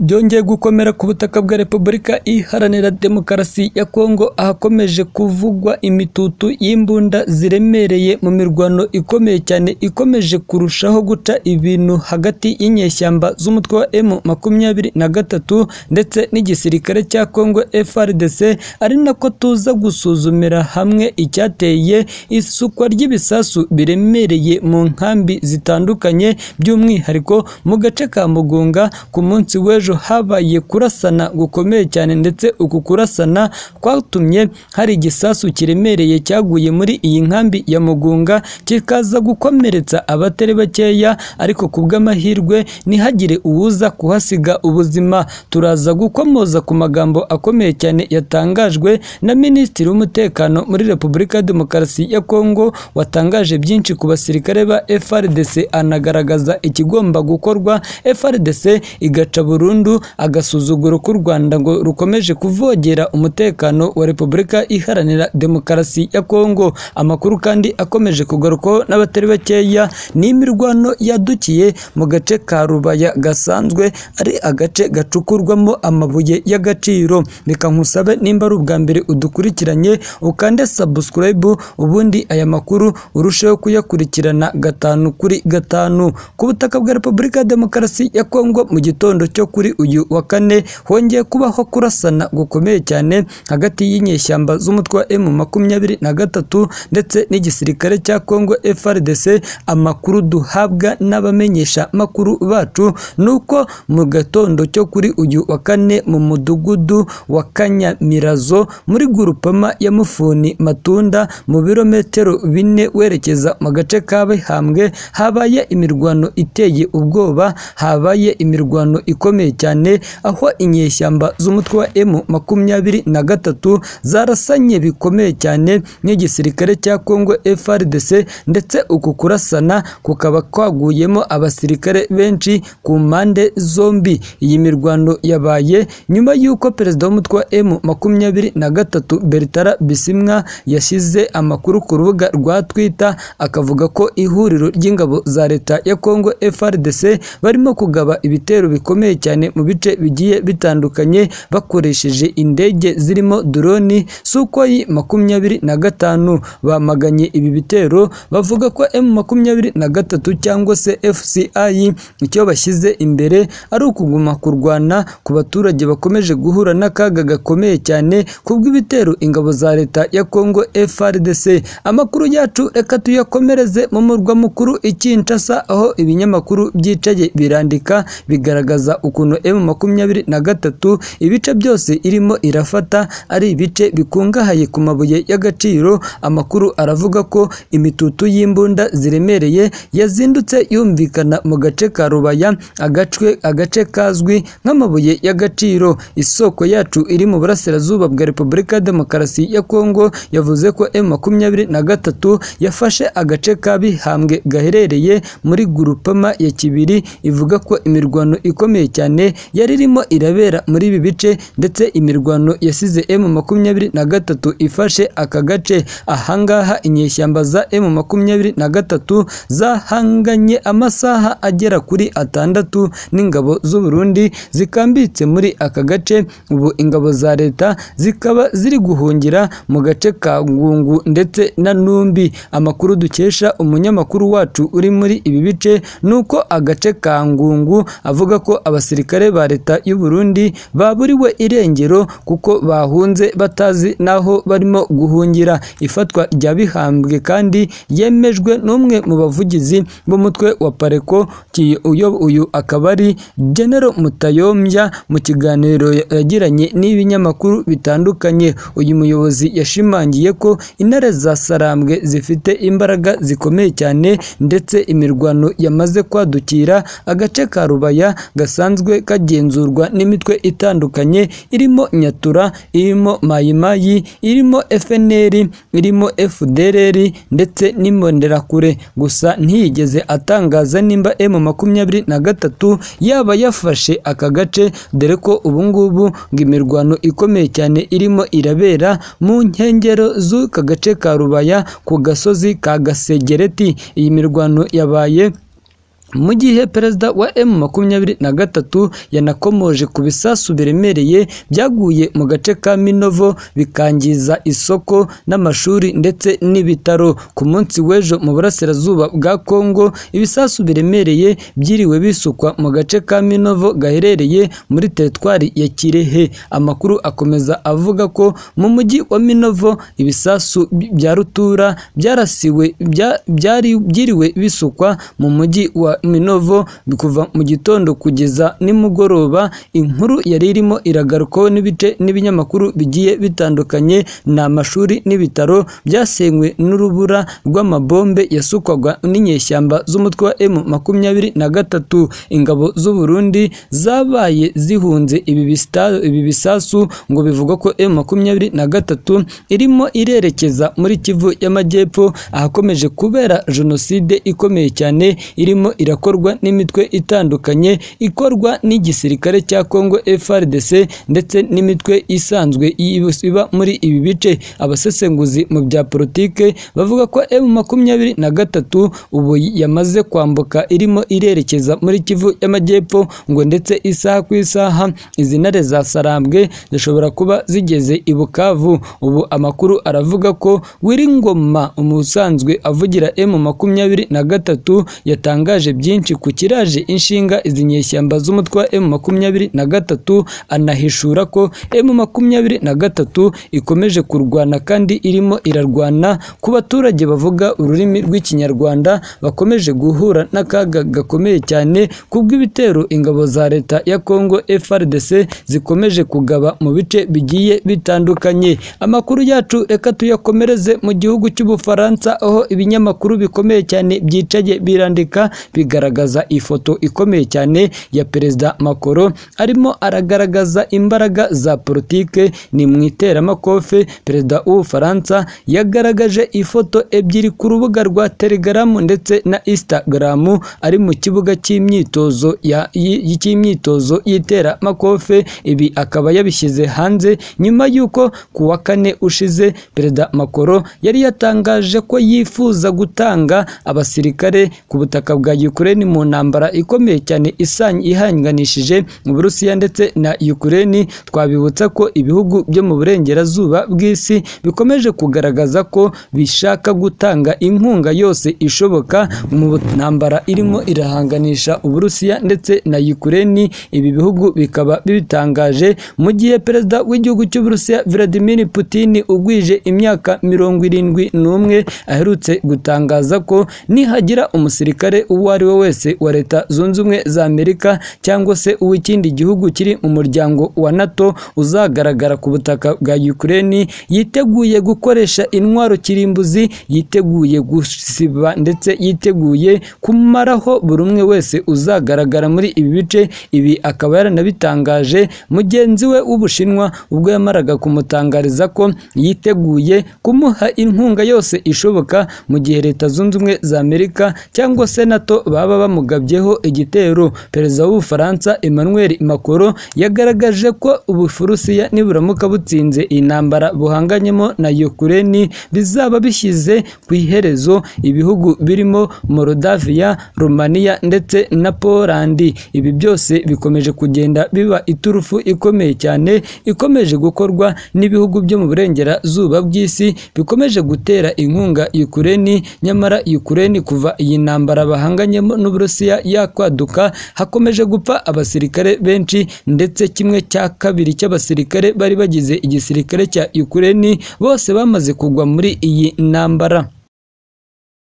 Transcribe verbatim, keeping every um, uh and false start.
byongeye gukomera ku butaka bwa Repubulika Iharanira Demokarasi ya Kongo, ahakomeje kuvugwa imitutu y'imbunda ziremereye mu mirwano ikomeye cyane ikomeje kurushaho guca ibintu hagati y'inyeshyamba z'umutwe wa M makumyabiri na gatatu ndetse n'igisirikare cya Kongo F A R D C, ari nako tuza gusuzumira hamwe icyateye isukwa ry'ibisasu biremereye mu nkambi zitandukanye, by'umwihariko mu gace ka Mugunga. Ku munsi w'ejo habaye kurasana gukomeye cyane, ndetse uku kurasana kwatumye hari igisasu kiremereye cyaguye muri iyi nkambi ya Mugunga kikaza gukomeretsa abatari bakeya, ariko kubw'amahirwe ntihagire uwuza kuhasiga ubuzima. Turaza gukomoza ku magambo akomeye cyane yatangajwe na Minisitiri w'Umutekano muri Repubulika ya Demokarasi ya Kongo, watangaje byinshi ku basirikare ba F A R D C, anagaragaza ikigomba gukorwa F A R D C igaca burundu agasuzuguro k'u Rwanda ngo rukomeje kuvogera umutekano wa Repubulika Iharanira Demokarasi ya Kongo. Amakuru kandi akomeje kugarukaho n'abatari bakeya ni imirwano yadukiye mu gace ka Rubaya gasanzwe ari agace gacukurwamo amabuye y'agaciro. Reka nkusabe nimba ari ubwa mbere udukurikiranye ukande subscribe, ubundi aya makuru urusheho kuyakurikirana gatanu kuri gatanu. Ku butaka bwa Repubulika ya Demokarasi ya Kongo mu gitondo cyo kuri uyu wa kane hongeye kubaho kurasana gukomeye cyane hagati y'inyeshyamba z'umutwe wa M makumyabiri na gatatu ndetse n'igisirikare cya Kongo F A R D C. Amakuru duhabwa n'abamenyesha makuru bacu nuko mu gatondo cyo kuri uyu wa kane mu mudugudu wa Kanyamirazo muri grupama ya Mufuni Matunda mu birometero bine werekeza mu gace ka Bihambwe habaye imirwano iteye ubwoba, habaye imirwano ikomeye cyane aho inyeshyamba z'umutwe wa M makumyabiri na gatatu zarasanye bikomeye cyane n'igisirikare cya Kongo F A R D C, ndetse uku kurasana kukaba kwaguyemo abasirikare benshi ku mpande zombi. Iyi mirwano yabaye nyuma y'uko perezida w'umutwe wa M makumyabiri na gatatu Bertrand Bisimwa yashyize amakuru ku rubuga rwa Twitter akavuga ko ihuriro ry'ingabo za leta ya Kongo F A R D C barimo kugaba ibitero bikomeye cyane mu bice bigiye bitandukanye bakoresheje indege zirimo drone Sukhoi makumyabiri na gatanu. Bamaganye ibi bitero bavuga ko M makumyabiri na gatatu cyangwa se F C I icyo bashyize imbere ari ukuguma kurwana ku baturage bakomeje guhura n'akaga gakomeye cyane kubw'ibitero ingabo za leta ya Kongo F A R D C. Amakuru yacu reka tuyakomereze mu murwa mukuru i Kinshasa, aho ibinyamakuru byicaye birandika bigaragaza ukuntu M makumyabiri na gatatu ibice byose irimo irafata ari ibice bikungahaye ku mabuye y'agaciro. Amakuru aravuga ko imitutu y'imbunda ziremereye yazindutse yumvikana mu gace ka Rubaya, agacwe agace kazwi nk'amabuye y'agaciro. Isoko yacu iri mu burasirazuba bwa Repubulika ya Demokarasi ya Kongo yavuze ko M makumyabiri na gatatu yafashe agace ka Bihambwe gaherereye muri grupama ya Kibiri. Ivuga ko imirwano ikomeye cyane yari irimo irabera muri ibi bice, ndetse imirwano yasize M makumyabiri na gatatu ifashe aka gace. Ahangaha inyeshyamba za M makumyabiri na gatatu zahanganye amasaha agera kuri atandatu n'ingabo z'u Burundi zikambitse muri aka gace. Ubu ingabo za leta zikaba ziri guhungira mu gace ka Ngungu ndetse na Numbi. Amakuru dukesha umunyamakuru wacu uri muri ibi bice nuko agace ka Ngungu avuga ko abasirikare ba leta y'u Burundi baburiwe irengero kuko bahunze batazi naho barimo guhungira. Ifatwa rya Bihambwe kandi yemejwe n'umwe mu bavugizi b'umutwe wa Pareko, uyo uyu akaba ari General Mutayombya. Mu kiganiro yagiranye n'ibinyamakuru bitandukanye, uyu muyobozi yashimangiye ko intare za Sarambwe zifite imbaraga zikomeye cyane, ndetse imirwano yamaze kwadukira agace ka Rubaya gasanzwe kagenzurwa n'imitwe itandukanye irimo Nyatura, irimo Mayimayi, irimo F N L, irimo F D L R ndetse n'Imbonerakure. Gusa ntiyigeze atangaza nimba M makumyabiri na gatatu yaba yafashe aka gace, dore ko ubu ngubu ngo imirwano ikomeye cyane irimo irabera mu nkengero z'aka gace ka Rubaya ku gasozi ka Gasegereti. Iyi mirwano yabaye mu gihe perezida wa M makumyabiri na gatatu yanakomoje ku bisasu biremereye byaguye mu gace ka Minovo bikangiza isoko n'amashuri ndetse n'ibitaro. Ku munsi w'ejo mu burasirazuba bwa Kongo, ibisasu biremereye byiriwe bisukwa mu gace ka Minovo gaherereye muri teritwari ya Kirehe. Amakuru akomeza avuga ko mu mujyi wa Minovo ibisasu bya rutura byarasiwe byari byiriwe bisukwa mu mujyi wa Minovo kuva mu gitondo kugeza nimugoroba. Inkuru yari irimo iragarukaho n'ibice n'ibinyamakuru bigiye bitandukanye n'amashuri n'ibitaro byasenywe n'urubura rw'amabombe yasukwaga n'inyeshyamba z'umutwe wa M makumyabiri na gatatu. Ingabo z'u Burundi zabaye zihunze ibi ibi bisasu ngo bivuga ko M makumyabiri na gatatu irimo irerekeza muri Kivu y'Amajyepfo ahakomeje kubera jenoside ikomeye cyane irimo irakorwa n'imitwe itandukanye ikorwa n'igisirikare cya Kongo F A R D C ndetse n'imitwe isanzwe iba muri ibi bice. Abasesenguzi mu bya politike bavuga ko M makumyabiri na gatatu ubu yamaze kwambuka irimo irerekeza muri Kivu y'Amajyepfo ngo ndetse isaha ku isaha izi ntare za Sarambwe zishobora kuba zigeze i Bukavu. Ubu amakuru aravuga ko Wiringoma umusanzwe avugira M makumyabiri na gatatu yatangaje byinshi ku kiraje inshinga izi nyeshyamba z'umutwe wa M makumyabiri na gatatu, anahishura ko M makumyabiri na gatatu ikomeje kurwana kandi irimo irarwana ku baturage bavuga ururimi rw'ikinyarwanda bakomeje guhura n'akaga gakomeye cyane kubw'ibitero ingabo za leta ya Kongo F A R D C zikomeje kugaba mu bice bigiye bitandukanye. Amakuru yacu reka tuyakomereze mu gihugu cy'Ubufaransa aho ibinyamakuru bikomeye cyane byicaye birandika bigaragaza ifoto ikomeye cyane ya perezida Macron arimo aragaragaza imbaraga za politike. Ni mu iteramakofe perezida w'Ubufaransa yagaragaje ifoto ebyiri ku rubuga rwa Telegram ndetse na Instagram ari mu kibuga cy'imyitozo ya y'imyitozo y'iteramakofe. Ibi akaba yabishyize hanze nyuma y'uko ku wa kane ushize perezida Macron yari yatangaje ko yifuza gutanga abasirikare ku butaka bwa Ukraine mu ntambara ikomeye cyane isanye ihanganishije mu Burusiya ndetse na Ukraine. Twabibutsa ko ibihugu byo mu burengerazuba bw'isi bikomeje kugaragaza ko bishaka gutanga inkunga yose ishoboka mu ntambara irimo irahanganisha Uburusiya ndetse na Ukraine. Ibi bihugu bikaba bitangaje mu gihe perezida w'igihugu cy'Uburusiya Vladimir Putin ugwije imyaka mirongo irindwi n'umwe aherutse gutangaza ko nihagira umusirikare uwo ari we wese wa Leta Zunze Ubumwe za Amerika cyangwa se uw'ikindi gihugu kiri mu muryango wa NATO uzagaragara ku butaka bwa Ukraine, yiteguye gukoresha intwaro kirimbuzi, yiteguye gusiba ndetse yiteguye kumaraho buri umwe wese uzagaragara muri ibi bice. Ibi akaba yaranabitangaje mugenzi we w'Ubushinwa ubwo yamaraga kumutangariza ko yiteguye kumuha inkunga yose ishoboka mu gihe Leta Zunze Ubumwe za Amerika cyangwa se NATO baba bamugabyeho igitero. Perezida w'Ubufaransa Emmanuel Macron yagaragaje ko Uburusiya niburamuka butsinze intambara buhanganyemo na Ukraine bizaba bishyize ku iherezo ibihugu birimo Moldavia, Romania ndetse na Poland. Ibi byose bikomeje kugenda biba iturufu ikomeye cyane ikomeje gukorwa n'ibihugu byo mu burengerazuba bw'isi bikomeje gutera inkunga Ukraine. Nyamara Ukraine kuva iyi ntambara bahanganyemo n'Uburusiya yakwaduka hakomeje gupfa abasirikare benshi ndetse kimwe cya kabiri cy'abasirikare bari bagize igisirikare cya Ukraine bose bamaze kugwa muri iyi ntambara.